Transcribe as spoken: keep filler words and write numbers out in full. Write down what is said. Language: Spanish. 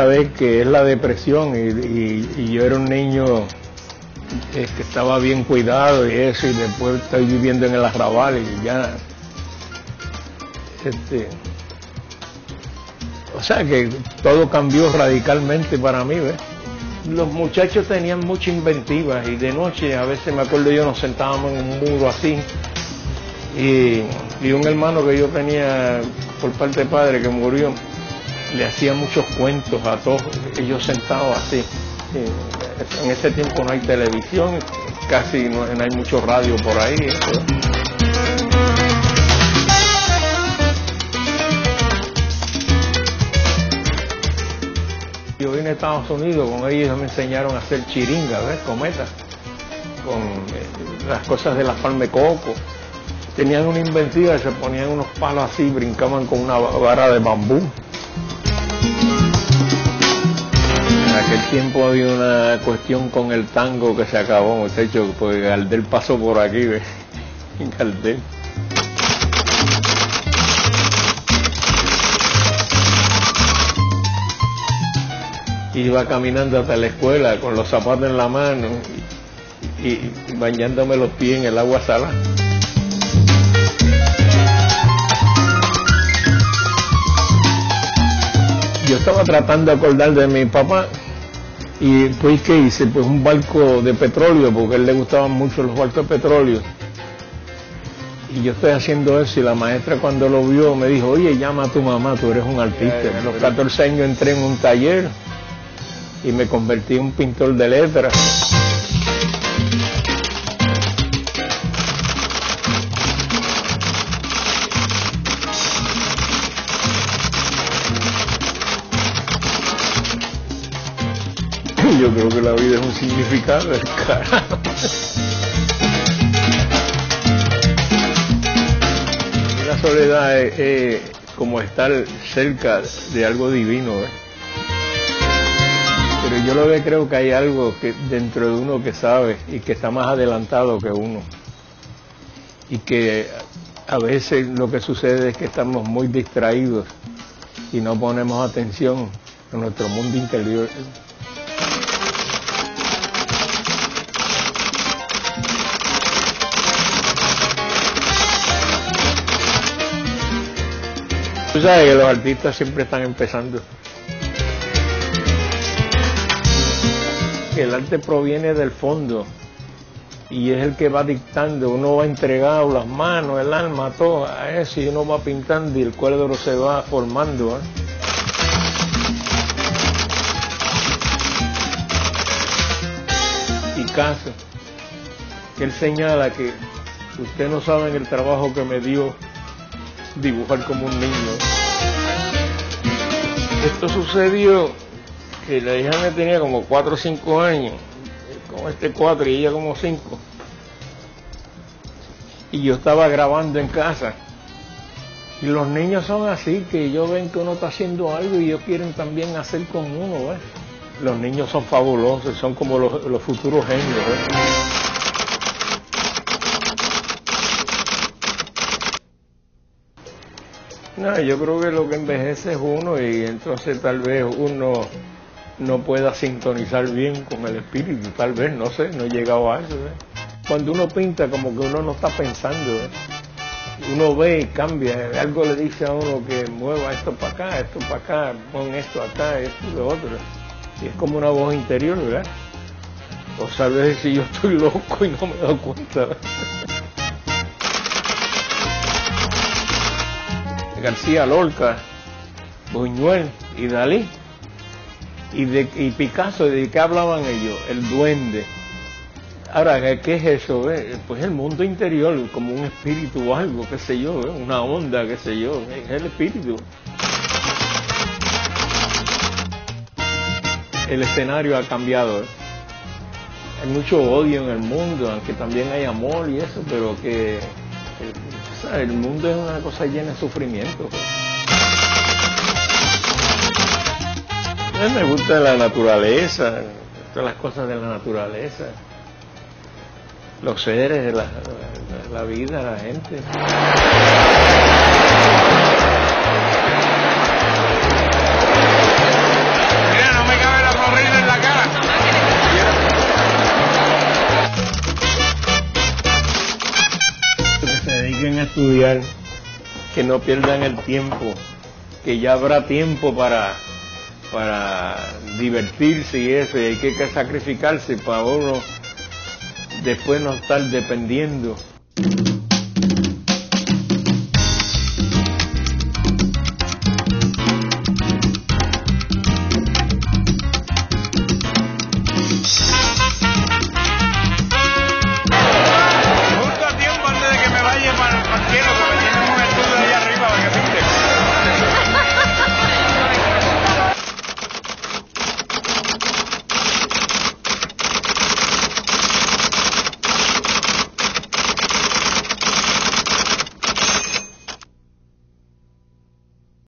vez que es la depresión, y, y, y yo era un niño eh, que estaba bien cuidado y eso, y después estoy viviendo en el arrabal y ya, este, o sea que todo cambió radicalmente para mí, ¿ves? Los muchachos tenían mucha inventiva, y de noche, a veces me acuerdo yo, nos sentábamos en un muro así, y, y un hermano que yo tenía por parte de padre que murió, le hacía muchos cuentos a todos ellos sentados así. Y en ese tiempo no hay televisión, casi no, no hay mucho radio por ahí. Eso. Yo vine a Estados Unidos, con ellos me enseñaron a hacer chiringa, ¿ves? Cometa, con eh, las cosas de la palma de coco. Tenían una inventiva, se ponían unos palos así, brincaban con una vara de bambú. En aquel tiempo había una cuestión con el tango que se acabó, muchachos, porque Gardel pasó por aquí, ¿ves? Gardel. Iba caminando hasta la escuela con los zapatos en la mano y, y, y bañándome los pies en el agua salada. Yo estaba tratando de acordar de mi papá, y pues ¿qué hice? Pues un barco de petróleo, porque a él le gustaban mucho los barcos de petróleo. Y yo estoy haciendo eso, y la maestra cuando lo vio me dijo, oye, llama a tu mamá, tú eres un artista. A los catorce años entré en un taller y me convertí en un pintor de letras. Yo creo que la vida es un significado del carajo. La soledad es, es como estar cerca de algo divino, ¿eh? Pero yo lo que creo que hay algo que dentro de uno que sabe y que está más adelantado que uno, y que a veces lo que sucede es que estamos muy distraídos y no ponemos atención a nuestro mundo interior. Tú sabes que los artistas siempre están empezando. El arte proviene del fondo y es el que va dictando. Uno va entregado las manos, el alma, todo a eso, y uno va pintando y el cuadro se va formando, ¿eh? Picasso, que él señala que usted no sabe el trabajo que me dio dibujar como un niño. Esto sucedió que la hija me tenía como cuatro o cinco años, como este cuatro y ella como cinco, y yo estaba grabando en casa, y los niños son así, que ellos ven que uno está haciendo algo y ellos quieren también hacer con uno, ¿ves? Los niños son fabulosos, son como los, los futuros genios, ¿ves? No, yo creo que lo que envejece es uno, y entonces tal vez uno no pueda sintonizar bien con el espíritu, tal vez, no sé, no he llegado a eso, ¿eh? Cuando uno pinta, como que uno no está pensando, ¿eh? Uno ve y cambia, algo le dice a uno que mueva esto para acá, esto para acá, pon esto acá, esto y lo otro, y es como una voz interior, ¿verdad? O tal vez si yo estoy loco y no me doy cuenta, ¿verdad? García Lorca, Buñuel y Dalí, y, de, y Picasso, ¿de qué hablaban ellos? El duende. Ahora, ¿qué es eso? Eh? Pues el mundo interior, como un espíritu o algo, qué sé yo, eh? Una onda, qué sé yo, es el espíritu. El escenario ha cambiado, eh. Hay mucho odio en el mundo, aunque también hay amor y eso, pero que el, el mundo es una cosa llena de sufrimiento. A mí me gusta la naturaleza, todas las cosas de la naturaleza, los seres, la, la, la vida, la gente. estudiar, que no pierdan el tiempo, que ya habrá tiempo para, para divertirse y eso, y hay que, que sacrificarse para uno después no estar dependiendo.